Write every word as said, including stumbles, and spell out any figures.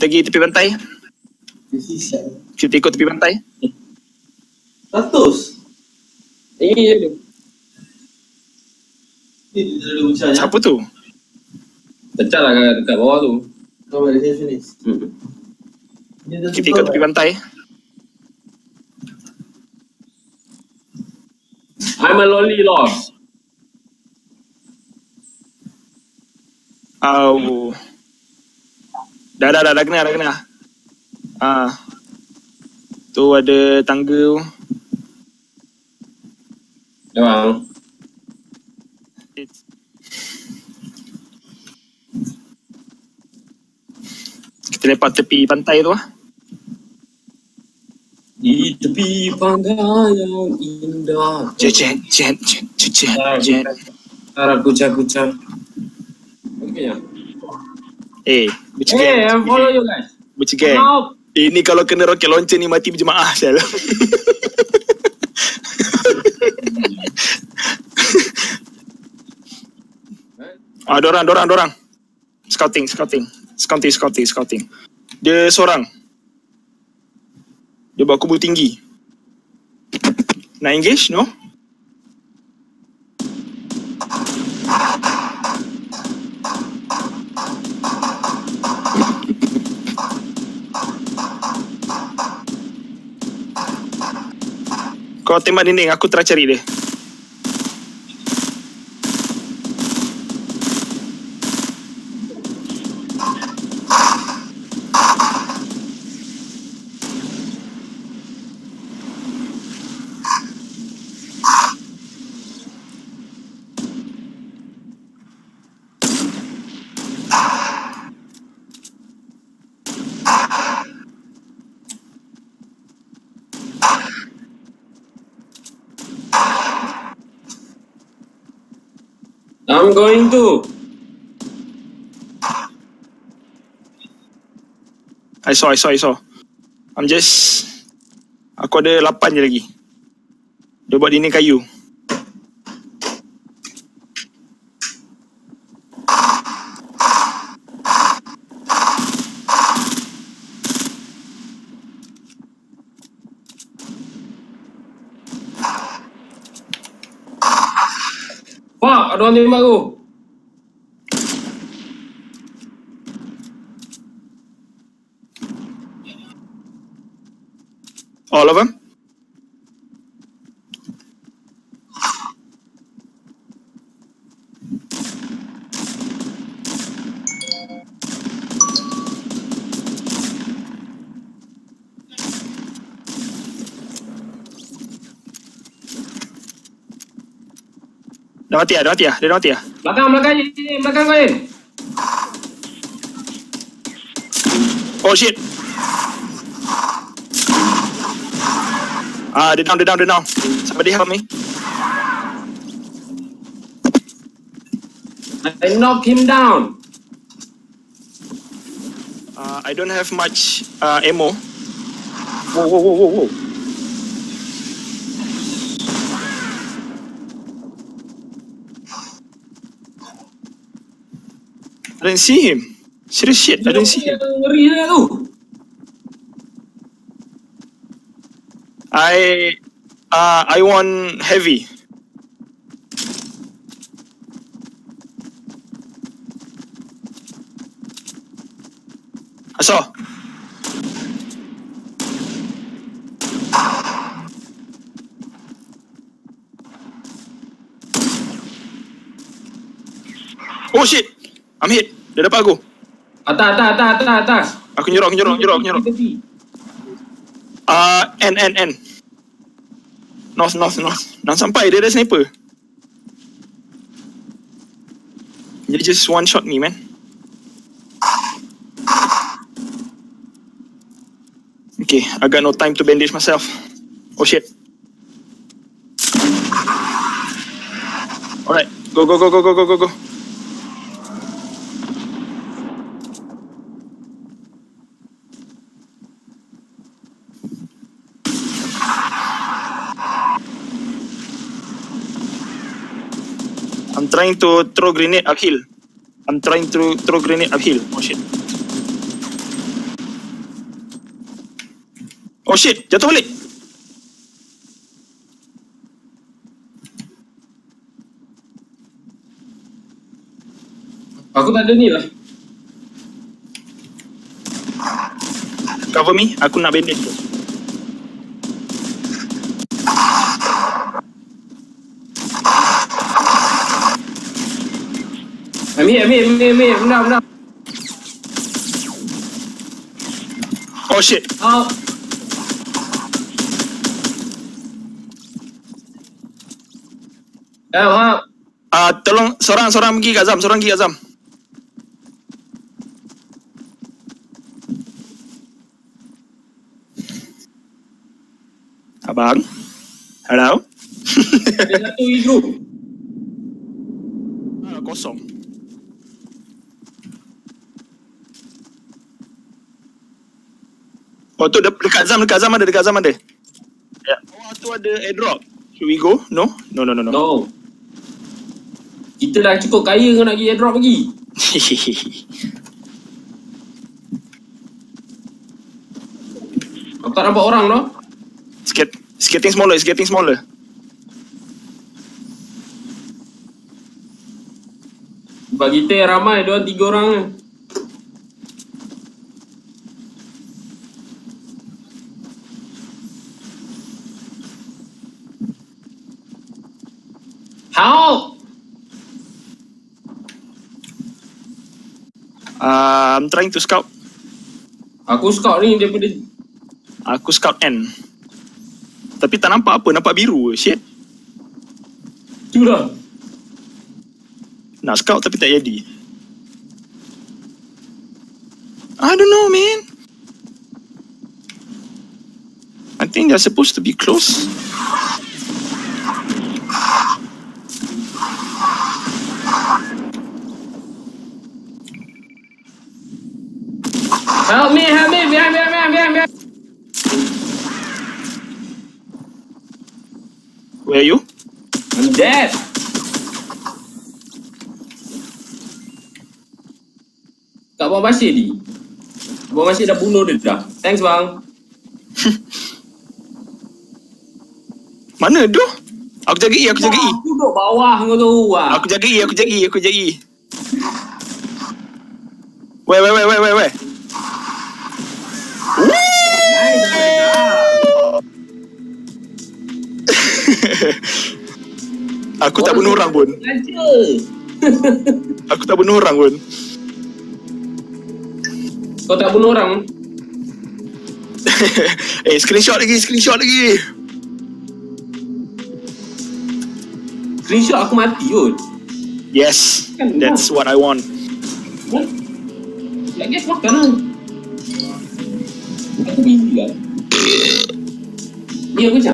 Kita pergi tepi pantai. Kita ikut tepi pantai. Ratus. Ini je tu. Ini dia ada ucapnya. Siapa tu? Pecah lah kat, dekat bawah tu. Kau ada receptionist. Hmm. Kita ikut tepi pantai. I'm a lonely lost. Au. Dah dah dah dah kena dah kena. Ah. Tu ada tangga tu. Memang. Kita lepak tepi pantai tu lah. Di tepi pantai yang indah. Jet jet jet jet jet jet. Harap kucak-kucak. Okay ya. Eh, bercegai. Hey, I'm follow you guys. Bercegai. Ini kalau kena roket launcher ni mati berjemaah sel. Ah, dorang, dorang, dorang. Scouting, scouting. Scouting, scouting, scouting. Dia seorang. Dia bawa kubur tinggi. Nak engage, no? Kau tembak dinding, aku try cari dia. I'm going to. I saw, I saw, I saw. I'm just... Aku ada lapan je lagi. Dia buat dinding kayu. Wah, ada orang tembak aku. All of them? Dah mati lah, dah mati lah, dia dah mati lah. Belakang, belakang je, belakang kau ni. Oh shit. Ah, dia down, dia down, dia down. Somebody help me. I knock him down. Uh, I don't have much uh, ammo. Whoa, whoa, whoa, whoa, whoa. I didn't see him. Serious shit, I didn't see him. Ngeri lah tu. I uh, I want heavy. I saw. Oh shit, I'm hit. Dia dapat aku. Atas, atas, atas, atas, atas. Aku nyerok, aku nyerok, aku nyerok, aku nyerok. Ah, uh, N, N, N. North, north, north. Nak sampai, dia ada sniper. Dia just one shot me, man. Okay, I got no time to bandage myself. Oh shit. Alright, go, go, go, go, go, go, go, go. I'm trying to throw grenade uphill. I'm trying to throw grenade uphill. Oh shit. Oh shit, jatuh balik. Aku tak ada ni lah. Cover me, aku nak bandage tu. I'm here, I'm here, I'm here, I'm here. Bentar, bentar. Oh shit. Oh. Help, help. Ah, uh, tolong seorang seorang pergi kat Azam, seorang pergi kat Azam. Abang. Hello. Ada satu e-group. Ah, kosong. Oh tu de- dekat Azam, dekat Azam ada, dekat Azam ada. Ya. Oh tu ada airdrop. Should we go? No? No, no, no, no. No. Kita dah cukup kaya kau nak pergi airdrop lagi. Aku tak nampak orang tau. It's, get, it's getting smaller, it's getting smaller. Sebab kita yang ramai, dua tiga orang ni. Help! Uh, I'm trying to scout. Aku scout ni daripada... Aku scout N. Tapi tak nampak apa, nampak biru. Shit. Tu dah. Nak scout tapi tak jadi. I don't know, man. I think they're supposed to be close. Help me, help me, behind, behind, behind, behind, behind. Where are you? I'm dead. Kat bawah pasir ni. Bawah pasir dah bunuh dia dah. Thanks bang. Mana tu? Aku jaga E, aku jaga E. Aku duduk bawah kau tahu lah. Aku jaga E, aku jaga E, aku jaga E. Where, where, where, where, where, where? Aku tak bunuh orang pun. Aku tak bunuh orang pun. Kau tak bunuh orang? Eh, screenshot lagi, screenshot lagi. Screenshot aku mati kot. Yes, that's what I want. What? Ya guys, makan lah. Aku busy lah. Ni aku cakap.